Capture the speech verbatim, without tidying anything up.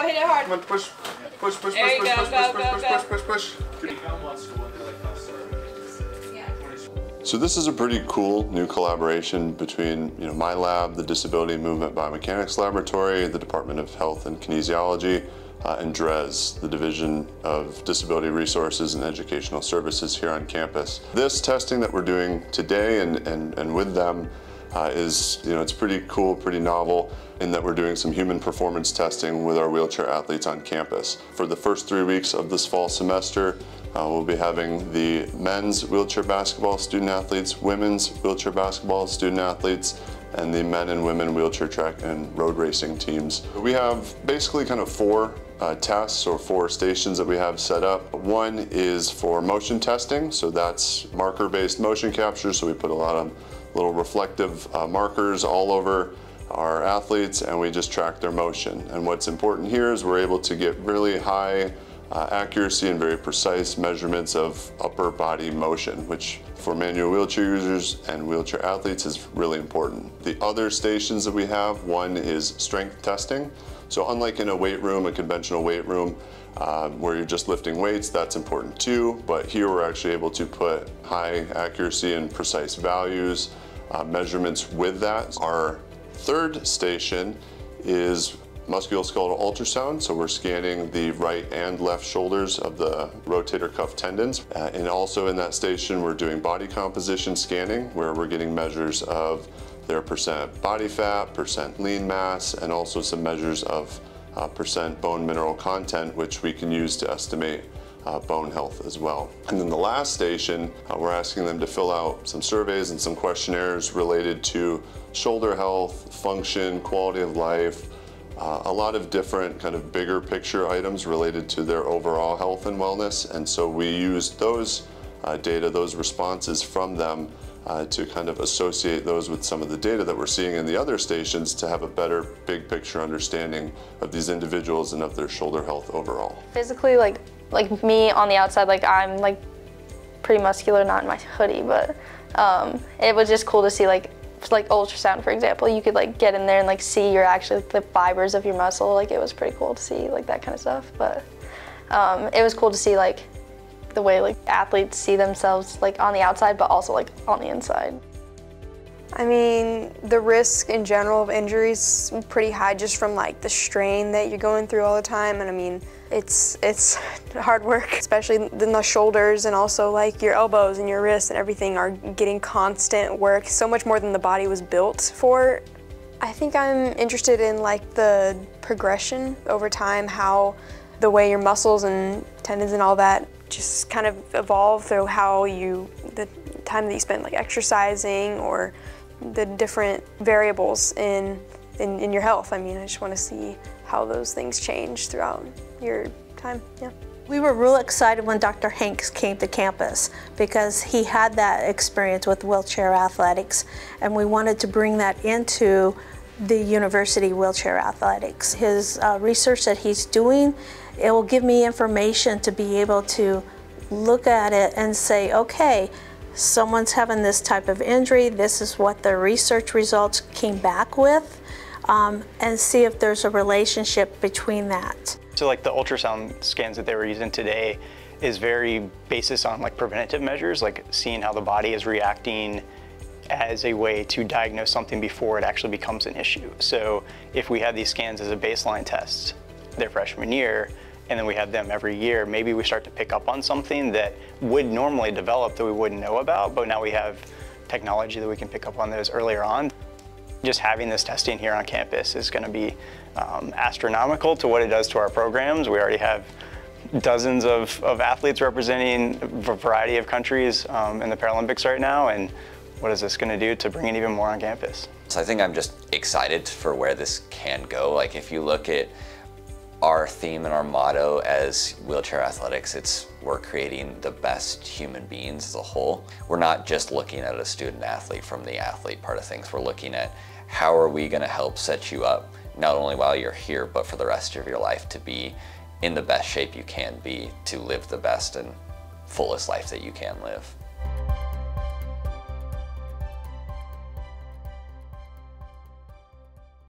hit it hard. Come on, push, push, push, There you push, go, push, go, push, go, push, go. push, push, push, push. So this is a pretty cool new collaboration between, you know, my lab, the Disability Movement Biomechanics Laboratory, the Department of Health and Kinesiology, uh, and D R E S, the Division of Disability Resources and Educational Services here on campus. This testing that we're doing today and, and, and with them uh, is, you know, it's pretty cool, pretty novel in that we're doing some human performance testing with our wheelchair athletes on campus. For the first three weeks of this fall semester, Uh, we'll be having the men's wheelchair basketball student athletes, women's wheelchair basketball student athletes, and the men and women wheelchair track and road racing teams. We have basically kind of four uh, tests or four stations that we have set up. One is for motion testing, so that's marker-based motion capture, so we put a lot of little reflective uh, markers all over our athletes and we just track their motion. And what's important here is we're able to get really high Uh, accuracy and very precise measurements of upper body motion, which for manual wheelchair users and wheelchair athletes is really important. The other stations that we have, one is strength testing. So unlike in a weight room, a conventional weight room, uh, where you're just lifting weights, that's important too, but here we're actually able to put high accuracy and precise values, uh, measurements with that. Our third station is musculoskeletal ultrasound, so we're scanning the right and left shoulders of the rotator cuff tendons. Uh, and also in that station, we're doing body composition scanning, where we're getting measures of their percent body fat, percent lean mass, and also some measures of uh, percent bone mineral content, which we can use to estimate uh, bone health as well. And then the last station, uh, we're asking them to fill out some surveys and some questionnaires related to shoulder health, function, quality of life, Uh, a lot of different kind of bigger picture items related to their overall health and wellness, and so we used those uh, data, those responses from them uh, to kind of associate those with some of the data that we're seeing in the other stations to have a better big picture understanding of these individuals and of their shoulder health overall. Physically, like like me on the outside, like I'm like pretty muscular, not in my hoodie, but um, it was just cool to see like like ultrasound, for example, you could like get in there and like see your actually the fibers of your muscle. Like it was pretty cool to see like that kind of stuff. But um, it was cool to see like the way like athletes see themselves like on the outside, but also like on the inside. I mean, the risk in general of injuries is pretty high just from like the strain that you're going through all the time. And I mean, it's it's hard work, especially in the shoulders, and also like your elbows and your wrists and everything are getting constant work, so much more than the body was built for. I think I'm interested in like the progression over time, how the way your muscles and tendons and all that just kind of evolve through how you, the time that you spend like exercising or the different variables in, in, in your health. I mean, I just want to see how those things change throughout your time, yeah. We were real excited when Doctor Hanks came to campus because he had that experience with wheelchair athletics, and we wanted to bring that into the university wheelchair athletics. His uh, research that he's doing, it will give me information to be able to look at it and say, okay, someone's having this type of injury, this is what the research results came back with, um, and see if there's a relationship between that. So like the ultrasound scans that they were using today is very basis on like preventative measures, like seeing how the body is reacting as a way to diagnose something before it actually becomes an issue. So if we had these scans as a baseline test their freshman year, and then we had them every year, maybe we start to pick up on something that would normally develop that we wouldn't know about, but now we have technology that we can pick up on those earlier on. Just having this testing here on campus is going to be um, astronomical to what it does to our programs. We already have dozens of, of athletes representing a variety of countries um, in the Paralympics right now, and what is this going to do to bring in even more on campus? So I think I'm just excited for where this can go. Like if you look at our theme and our motto as wheelchair athletics, it's we're creating the best human beings as a whole. We're not just looking at a student athlete from the athlete part of things. We're looking at how are we going to help set you up, not only while you're here, but for the rest of your life to be in the best shape you can be, to live the best and fullest life that you can live.